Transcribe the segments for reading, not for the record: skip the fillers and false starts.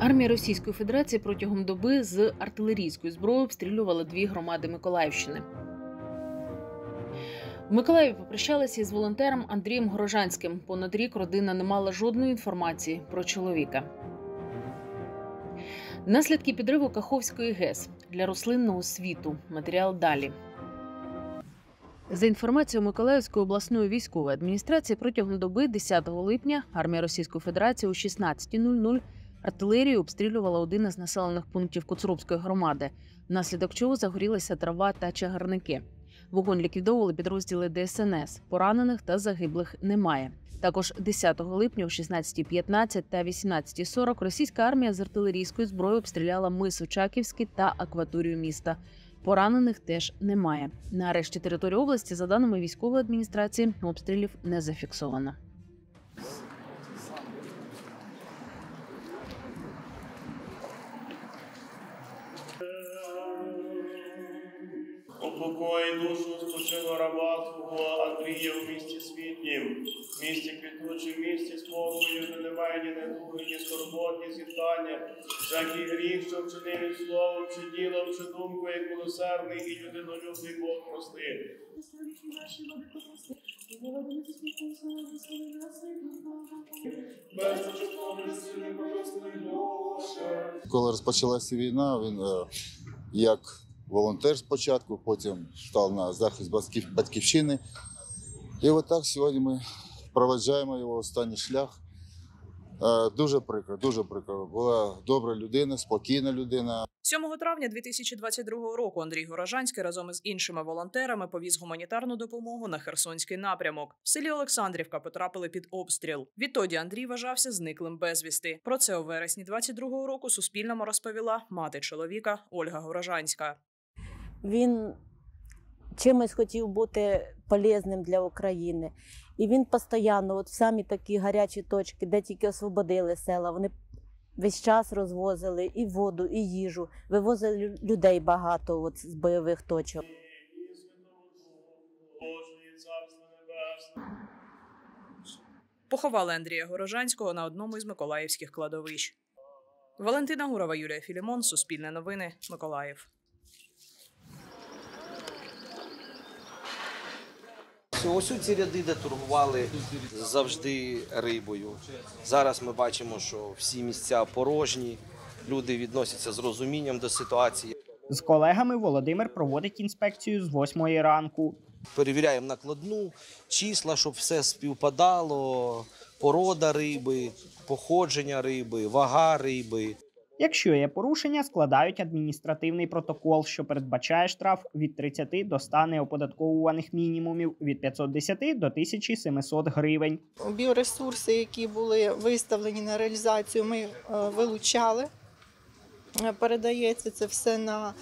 Армія Російської Федерації протягом доби з артилерійської зброї обстрілювала 2 громади Миколаївщини. В Миколаєві попрощалися із волонтером Андрієм Горожанським. Понад рік родина не мала жодної інформації про чоловіка. Наслідки підриву Каховської ГЕС для рослинного світу. Матеріал далі. За інформацією Миколаївської обласної військової адміністрації, протягом доби 10 липня армія Російської Федерації о 16:00 артилерією обстрілювала один із населених пунктів Коцурубської громади, внаслідок чого загорілися трава та чагарники. Вогонь ліквідовували підрозділи ДСНС. Поранених та загиблих немає. Також 10 липня о 16:15 та 18:40 російська армія з артилерійської зброї обстріляла мис Очаківський та акваторію міста. Поранених теж немає. На решті території області, за даними військової адміністрації, обстрілів не зафіксовано. Упокой душу спочилого раба Твого Андрія в місті світнім, в місті квітучим, в місті спокою, де немає ні недуги, ні скорбот, ні зітхання, всякий гріх, що вчинив від словом, чи ділом, чи думкою, як милосердний і людинолюбний Бог прости. Коли розпочалася війна, він як волонтер спочатку, потім став на захист батьківщини. І отак сьогодні ми проведжаємо його останній шлях. Дуже прикро, дуже прикро. Була добра людина, спокійна людина. 7 травня 2022 року Андрій Горожанський разом із іншими волонтерами повіз гуманітарну допомогу на Херсонський напрямок. В селі Олександрівка потрапили під обстріл. Відтоді Андрій вважався зниклим безвісти. Про це у вересні 22 року Суспільному розповіла мати чоловіка Ольга Горожанська. Він чимось хотів бути полезним для України. І він постійно, от в самі такі гарячі точки, де тільки освободили села, вони весь час розвозили і воду, і їжу, вивозили людей багато от з бойових точок. Поховали Андрія Горожанського на одному із миколаївських кладовищ. Валентина Гурова, Юлія Філімон, Суспільне новини, Миколаїв. Ось ці ряди, де торгували завжди рибою. Зараз ми бачимо, що всі місця порожні, люди відносяться з розумінням до ситуації. З колегами Володимир проводить інспекцію з 8 ранку. Перевіряємо накладну, числа, щоб все співпадало, порода риби, походження риби, вага риби. Якщо є порушення, складають адміністративний протокол, що передбачає штраф від 30 до 100 неоподатковуваних мінімумів, від 510 до 1700 гривень. Біоресурси, які були виставлені на реалізацію, ми вилучали. Передається це все на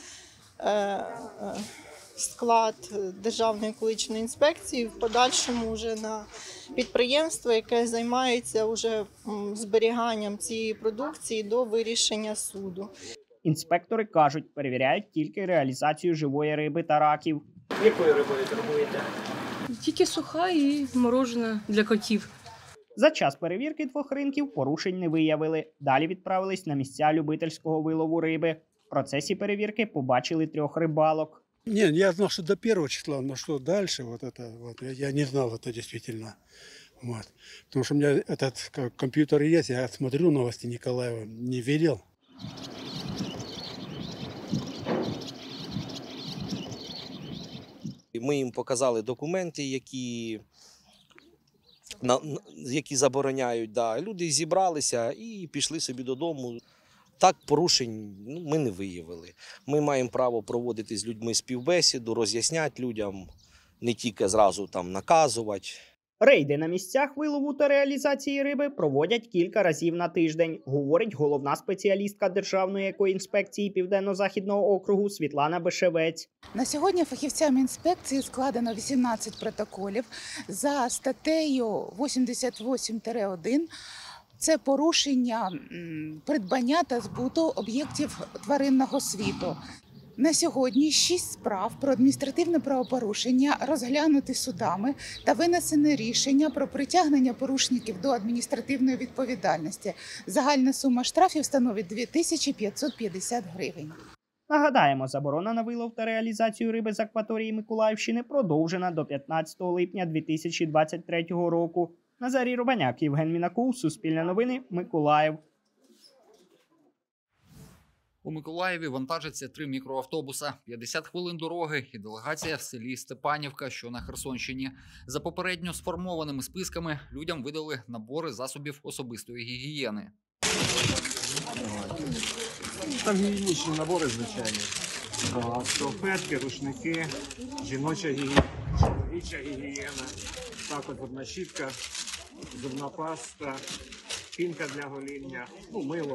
склад Державної екологічної інспекції, в подальшому вже на підприємство, яке займається вже зберіганням цієї продукції до вирішення суду. Інспектори кажуть, перевіряють тільки реалізацію живої риби та раків. Якою рибою торгуєте? Тільки суха і морожена для котів. За час перевірки 2 ринків порушень не виявили. Далі відправились на місця любительського вилову риби. В процесі перевірки побачили 3 рибалок. Нет, я знал, что до 1 числа, но что дальше, я не знал это действительно. Потому что у меня этот компьютер есть, я смотрю новости Николаева, не видел. Ми їм показали документи, які забороняють. Да. Люди зібралися і пішли собі додому. Так, порушень ми не виявили. Ми маємо право проводити з людьми співбесіду, роз'ясняти людям, не тільки зразу там наказувати. Рейди на місцях вилову та реалізації риби проводять кілька разів на тиждень, говорить головна спеціалістка Державної екоінспекції Південно-Західного округу Світлана Бешевець. На сьогодні фахівцями інспекції складено 18 протоколів за статтею 88-1. Це порушення придбання та збуту об'єктів тваринного світу. На сьогодні 6 справ про адміністративне правопорушення розглянуті судами та винесено рішення про притягнення порушників до адміністративної відповідальності. Загальна сума штрафів становить 2550 гривень. Нагадаємо, заборона на вилов та реалізацію риби з акваторії Миколаївщини продовжена до 15 липня 2023 року. Назарій Рубаняк, Євген Мінаков, Суспільне новини, Миколаїв. У Миколаєві вантажаться 3 мікроавтобуса, 50 хвилин дороги і делегація в селі Степанівка, що на Херсонщині. За попередньо сформованими списками людям видали набори засобів особистої гігієни. Там гігієнічні набори, звичайні. Салфетки, рушники, жіноча гігієна, чоловіча гігієна, також одна щітка, зубна паста, пінка для гоління, мило.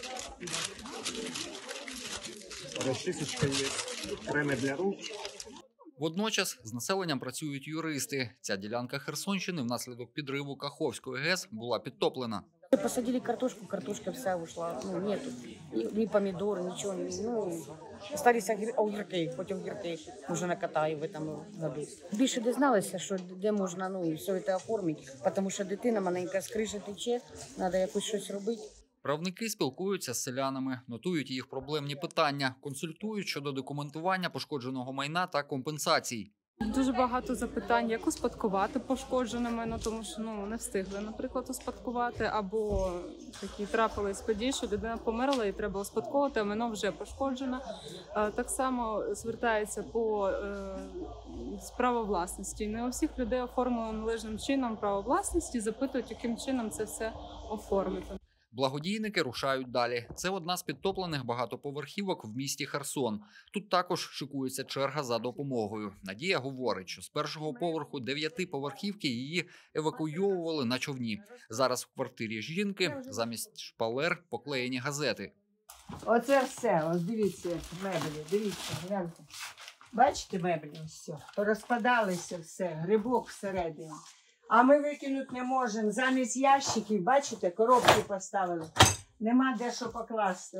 Розчисочка є, креми для рук. Водночас з населенням працюють юристи. Ця ділянка Херсонщини внаслідок підриву Каховської ГЕС була підтоплена. Посадили картошку, картошка вся ушла. Нету ни помидор, ничего. Остались огірки, хоч огірки вже накатаю в цьому году. Більше дізналися, що де можна все це оформити, тому що дитина маленька з криші тече, треба якось щось робити. Правники спілкуються з селянами, нотують їх проблемні питання, консультують щодо документування пошкодженого майна та компенсацій. Дуже багато запитань, як успадкувати пошкоджене майно, тому що не встигли, наприклад, успадкувати, або такі трапились події, що людина померла і треба успадковувати, а майно вже пошкоджено. Так само звертається по право власності. Не у всіх людей оформлено належним чином право власності, запитують, яким чином це все оформити. Благодійники рушають далі. Це одна з підтоплених багатоповерхівок в місті Херсон. Тут також шикується черга за допомогою. Надія говорить, що з першого поверху 9-поверхівки її евакуйовували на човні. Зараз в квартирі жінки замість шпалер поклеєні газети. Оце все, ось дивіться, меблі, дивіться, гляньте. Бачите меблі, все, розпадалися все, грибок всередині. А ми викинути не можемо. Замість ящиків, бачите, коробки поставили. Нема де що покласти.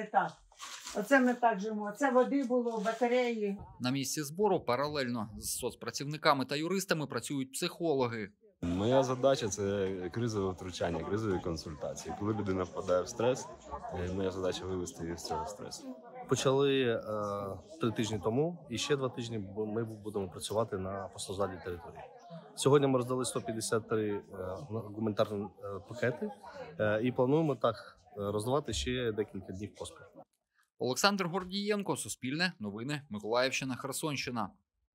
Оце ми так живемо. Оце води було, батареї. На місці збору паралельно з соцпрацівниками та юристами працюють психологи. Моя задача – це кризове втручання, кризові консультації. Коли людина впадає в стрес, моя задача – вивести її з цього стресу. Почали 3 тижні тому, і ще 2 тижні ми будемо працювати на постраждалій території. Сьогодні ми роздали 153 гуманітарні пакети і плануємо так роздавати ще декілька днів поспіль. Олександр Гордієнко, Суспільне, новини, Миколаївщина, Херсонщина.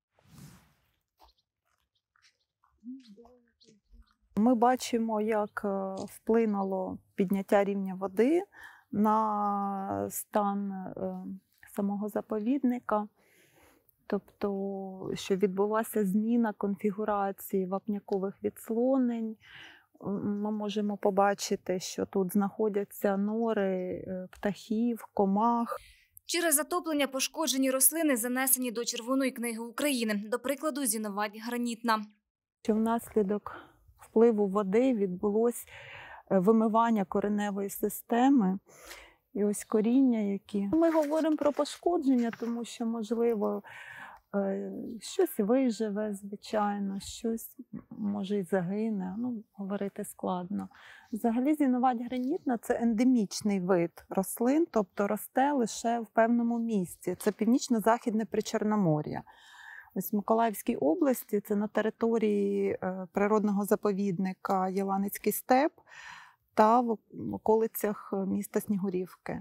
Ми бачимо, як вплинуло підняття рівня води на стан самого заповідника. Тобто, що відбулася зміна конфігурації вапнякових відслонень. Ми можемо побачити, що тут знаходяться нори птахів, комах. Через затоплення пошкоджені рослини занесені до Червоної книги України, до прикладу, зіновать гранітна. Що внаслідок впливу води відбулось вимивання кореневої системи. І ось коріння, які. Ми говоримо про пошкодження, тому що, можливо, щось виживе, звичайно, щось, може, і загине. Говорити складно. Взагалі, зіновать гранітна – це ендемічний вид рослин, тобто росте лише в певному місці. Це північно-західне Причорномор'я. Ось в Миколаївській області, це на території природного заповідника Єланицький степ, та в околицях міста Снігурівки.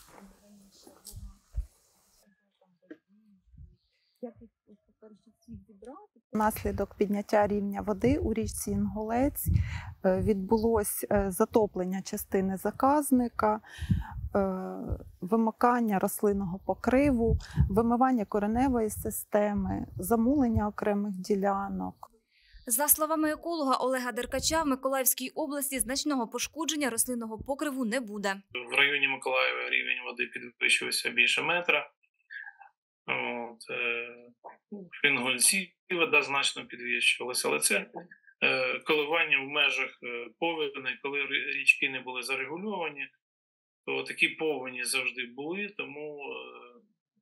Внаслідок підняття рівня води у річці Інгулець відбулось затоплення частини заказника, вимикання рослинного покриву, вимивання кореневої системи, замулення окремих ділянок. За словами еколога Олега Деркача, в Миколаївській області значного пошкодження рослинного покриву не буде. В районі Миколаєва рівень води підвищився більше метра. В Інгульці вода значно підвищувалася, але це коливання в межах повені, коли річки не були зарегульовані, то такі повені завжди були, тому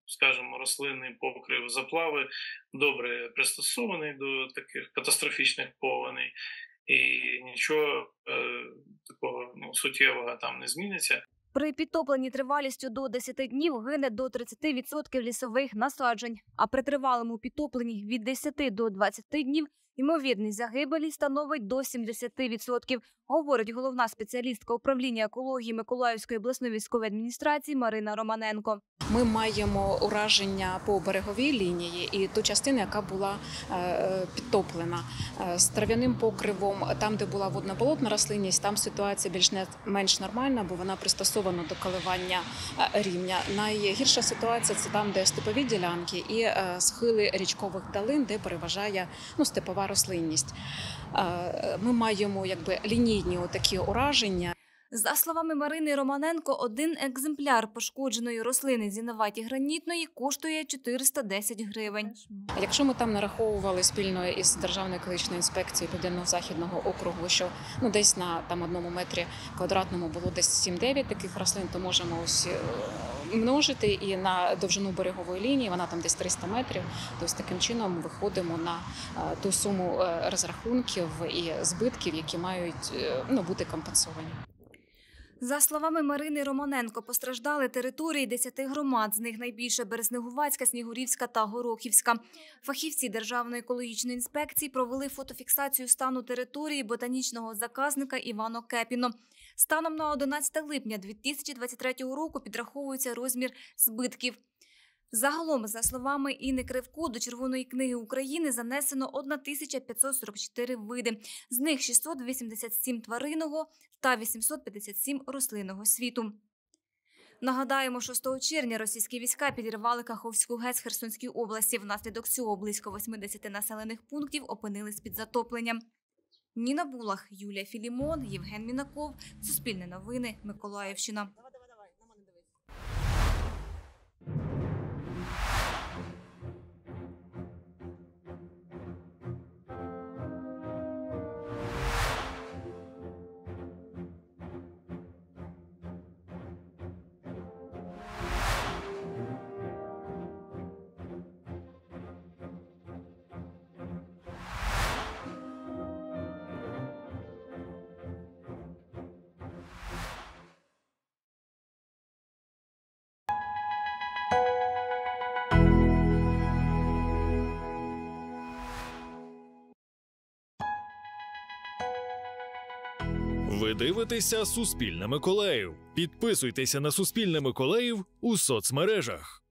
скажімо, рослинний покрив заплави добре пристосований до таких катастрофічних повеней, і нічого такого суттєвого там не зміниться. При підтопленні тривалістю до 10 днів гине до 30% лісових насаджень, а при тривалому підтопленні від 10 до 20 днів ймовірність загибелі становить до 70%, говорить головна спеціалістка управління екології Миколаївської обласної військової адміністрації Марина Романенко. Ми маємо ураження по береговій лінії і ту частину, яка була підтоплена. З трав'яним покривом, там, де була водно-болотна рослинність, там ситуація більш-менш нормальна, бо вона пристосована до коливання рівня. Найгірша ситуація – це там, де степові ділянки і схили річкових долин, де переважає степова рослинність. Ми маємо лінійні такі ураження. За словами Марини Романенко, один екземпляр пошкодженої рослини зіноваті-гранітної коштує 410 гривень. Якщо ми там нараховували спільно із Державною екологічною інспекцією Південно-Західного округу, що десь на одному метрі квадратному було десь 7-9 таких рослин, то можемо ось множити і на довжину берегової лінії, вона там десь 300 метрів, тобто таким чином виходимо на ту суму розрахунків і збитків, які мають бути компенсовані. За словами Марини Романенко, постраждали території 10 громад, з них найбільше Березнегувацька, Снігурівська та Горохівська. Фахівці Державної екологічної інспекції провели фотофіксацію стану території ботанічного заказника Івано-Кепіно. Станом на 11 липня 2023 року підраховується розмір збитків. Загалом, за словами Інни Кривко, до Червоної книги України занесено 1544 види, з них 687 тваринного та 857 рослинного світу. Нагадаємо, 6 червня російські війська підірвали Каховську ГЕС Херсонській області. Внаслідок цього близько 80 населених пунктів опинились під затопленням. Ніна Булах, Юлія Філімон, Євген Мінаков. Суспільне новини, Миколаївщина. Ви дивитеся «Суспільне Миколаїв». Підписуйтеся на «Суспільне Миколаїв» у соцмережах.